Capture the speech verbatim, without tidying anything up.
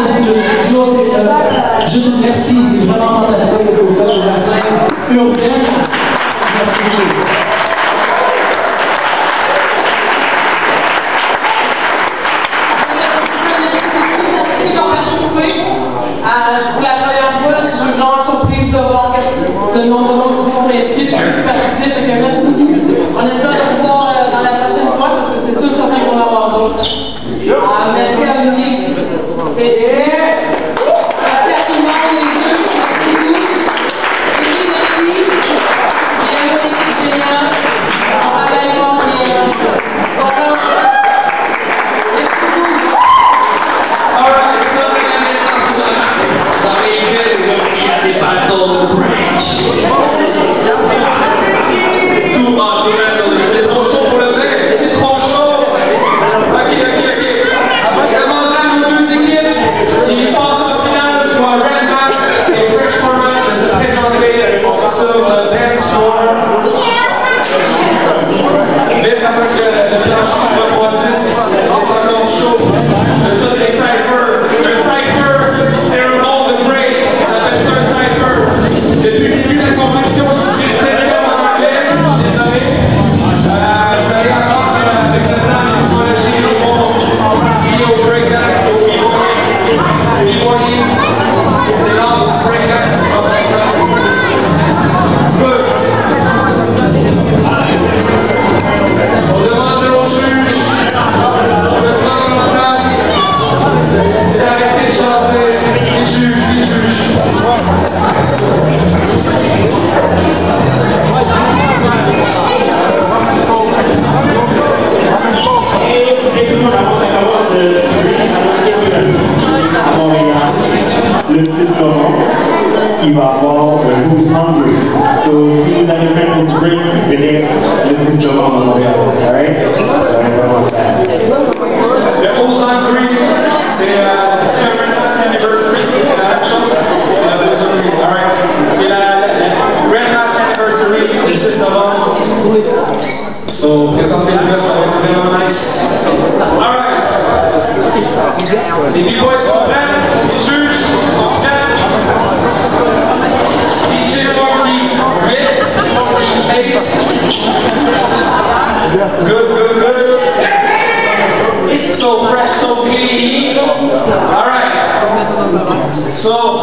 beaucoup le studio, c'est euh, juste merci, c'est vraiment fantastique ce que vous faites de la scène urbaine. Merci beaucoup. Pour la première fois, je suis vraiment surprise de voir le nombre de monde qui sont inscrits et qui participent. Merci beaucoup. On espère de pouvoir euh, dans la prochaine fois parce que c'est sûr certain qu'on va avoir d'autres. Ah, merci à Olivier. Merci à tout le monde, les juges. Merci beaucoup. Et puis merci. Bienvenue l'équipe géniale. On travaille fort bien. Le six novembre, il va avoir le Who's Hungry. So, si vous avez fait une break, venez le six novembre à Montréal. Alright? Le Who's Hungry, c'est la Redmass Anniversary. C'est la même chose. C'est la deuxième. Alright. C'est la Redmass Anniversary, le six novembre. So, présentez-vous, ça va être vraiment nice. Alright. Les B-Boys sont prêts? Les juges sont prêts? D J forty-eight, forty-eight. Good, good, good. So fresh, so clean. Alright. So,